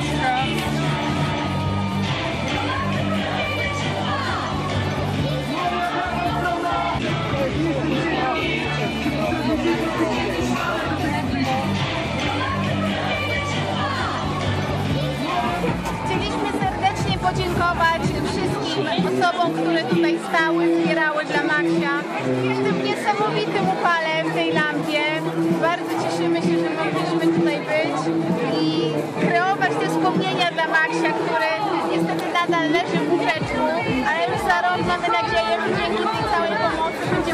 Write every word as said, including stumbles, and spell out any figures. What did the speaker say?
Chcieliśmy serdecznie podziękować wszystkim osobom, które tutaj stały, wspierały dla Maksia w tym niesamowitym upale, w tej lampie. Bardzo cieszymy się, że mogliśmy tutaj być i kreować te wspomnienia dla Maksia, który niestety nadal leży w łóżeczku, ale już za rok mamy nadzieję, że dzięki tej całej pomocy